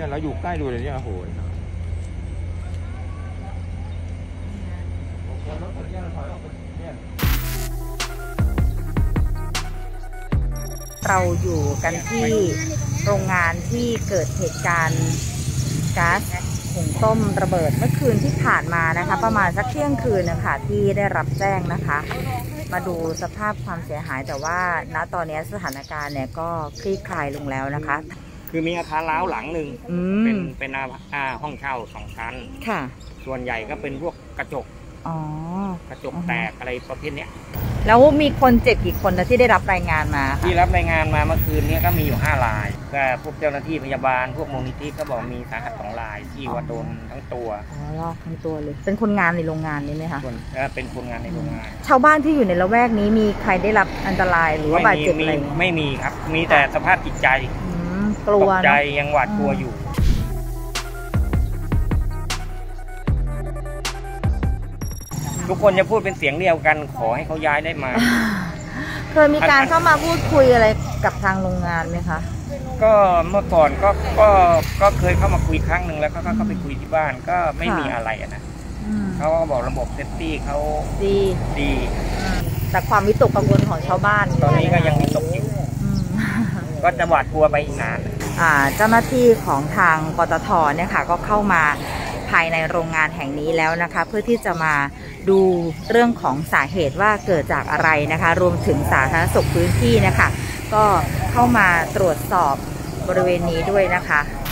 เนี่ยเราอยู่ใกล้ดูเลยเนี่ยโอ้โหเราอยู่กันที่โรงงานที่เกิดเหตุการณ์ก๊าซหุงต้มระเบิดเมื่อคืนที่ผ่านมานะคะประมาณสักเที่ยงคืนนะคะที่ได้รับแจ้งนะคะมาดูสภาพความเสียหายแต่ว่าณตอนนี้สถานการณ์เนี่ยก็คลี่คลายลงแล้วนะคะคือมีอาคารร้าวหลังหนึ่งเป็นห้องเช่า2 ชั้นค่ะส่วนใหญ่ก็เป็นพวกกระจกกระจกแตกอะไรประเภทนี้แล้วมีคนเจ็บกี่คนนะที่ได้รับรายงานมาที่รับรายงานมาเมื่อคืนนี้ก็มีอยู่5 รายก็พวกเจ้าหน้าที่พยาบาลพวกมูลนิธิก็บอกมีสาหัส2 รายที่ว่าโดนทั้งตัวทั้งตัวเลยเป็นคนงานในโรงงานนี้ไหมคะเป็นคนงานในโรงงานชาวบ้านที่อยู่ในละแวกนี้มีใครได้รับอันตรายหรือว่าบาดเจ็บอะไรไม่มีครับมีแต่สภาพจิตใจกลัวใจยังหวาดกลัวอยู่ทุกคนจะพูดเป็นเสียงเดียวกันขอให้เขาย้ายได้มาเคยมีการเข้ามาพูดคุยอะไรกับทางโรงงานไหมคะก็เมื่อก่อนก็เคยเข้ามาคุยครั้งหนึ่งแล้วก็เข้าไปคุยที่บ้านก็ไม่มีอะไรนะเขาก็บอกระบบเซฟตี้เขาดีแต่ความวิตกกังวลของชาวบ้านตอนนี้ก็ยังวิตกอยู่ก็จะหวาดกลัวไปอีกนานเจ้าหน้าที่ของทางปตท.เนี่ยค่ะก็เข้ามาภายในโรงงานแห่งนี้แล้วนะคะเพื่อที่จะมาดูเรื่องของสาเหตุว่าเกิดจากอะไรนะคะรวมถึงสาธารณสุขพื้นที่นะคะก็เข้ามาตรวจสอบบริเวณนี้ด้วยนะคะ